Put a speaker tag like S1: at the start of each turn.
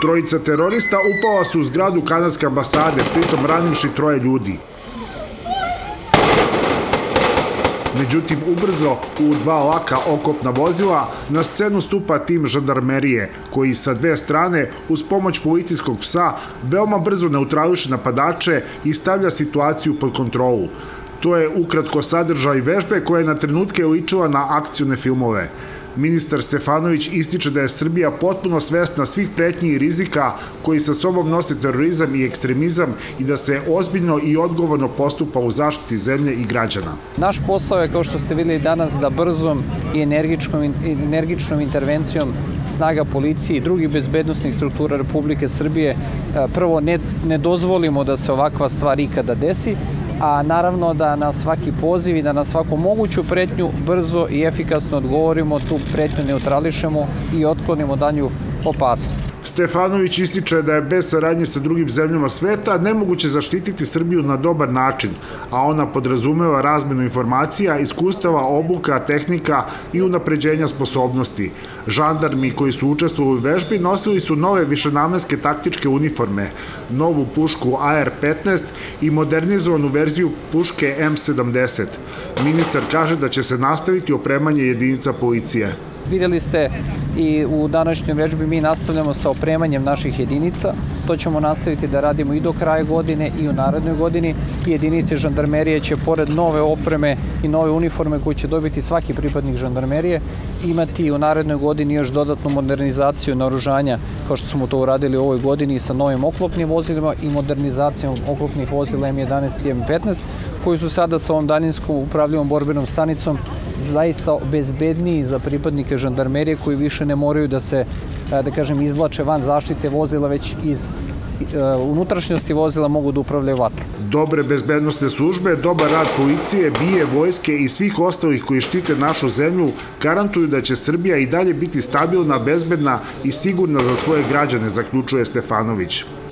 S1: Trojica terorista upala su u zgradu kanadske ambasade, pritom ranivši 3 ljudi. Međutim, ubrzo u 2 laka oklopna vozila na scenu stupa tim žandarmerije, koji sa 2 strane, uz pomoć policijskog psa, veoma brzo neutrališe napadače i stavlja situaciju pod kontrolu. To je ukratko sadržaj vežbe koja je na trenutke ličila na akcione filmove. Ministar Stefanović ističe da je Srbija potpuno svesna svih pretnji i rizika koji sa sobom nose terorizam i ekstremizam i da se ozbiljno i odgovorno postupa u zaštiti zemlje i građana.
S2: Naš posao je, kao što ste videli danas, da brzom i energičnom intervencijom snaga policije i drugih bezbednosnih struktura Republike Srbije prvo ne dozvolimo da se ovakva stvar ikada desi, a naravno da na svaki poziv i da na svaku moguću pretnju brzo i efikasno odgovorimo, tu pretnju neutrališemo i otklonimo danju opasnost.
S1: Stefanović ističe da je bez saradnje sa drugim zemljama sveta nemoguće zaštititi Srbiju na dobar način, a ona podrazumeva razmenu informacija, iskustava, obuka, tehnika i unapređenja sposobnosti. Žandarmi koji su učestvovali u vežbi nosili su nove višenamenske taktičke uniforme, novu pušku AR-15 i modernizovanu verziju puške M70. Ministar kaže da će se nastaviti opremanje jedinica policije.
S2: Vidjeli ste i u današnjoj vežbi mi nastavljamo sa opremanjem naših jedinica. To ćemo nastaviti da radimo i do kraja godine i u narednoj godini. Jedinice žandarmerije će, pored nove opreme i nove uniforme koju će dobiti svaki pripadnik žandarmerije, imati u narednoj godini još dodatnu modernizaciju naoružanja, kao što smo to uradili u ovoj godini sa novim oklopnim vozilima i modernizacijom oklopnih vozila M11 i M15, koji su sada sa ovom daljinskom upravljivom borbenom stanicom zaista bezbedniji za pripadnike žandarmerije, koji više ne moraju da se, da kažem, izvlače van zaštite vozila, već iz unutrašnjosti vozila mogu da upravljaju vatrom.
S1: Dobre bezbednosne službe, dobar rad policije, BIA, vojske i svih ostalih koji štite našu zemlju garantuju da će Srbija i dalje biti stabilna, bezbedna i sigurna za svoje građane, zaključuje Stefanović.